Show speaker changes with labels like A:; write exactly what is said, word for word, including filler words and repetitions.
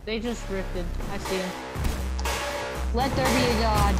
A: They just rifted. I see him. Let there be a god.